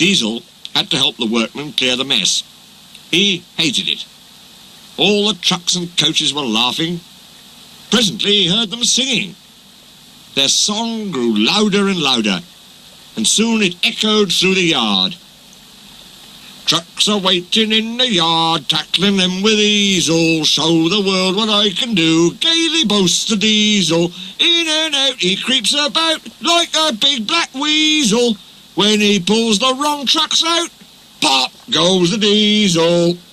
Diesel had to help the workmen clear the mess. He hated it. All the trucks and coaches were laughing. Presently he heard them singing. Their song grew louder and louder, and soon it echoed through the yard. Trucks are waiting in the yard, tackling them with easel. Show the world what I can do, gaily boasts the Diesel. In and out he creeps about like a big black weasel. When he pulls the wrong trucks out, pop goes the Diesel.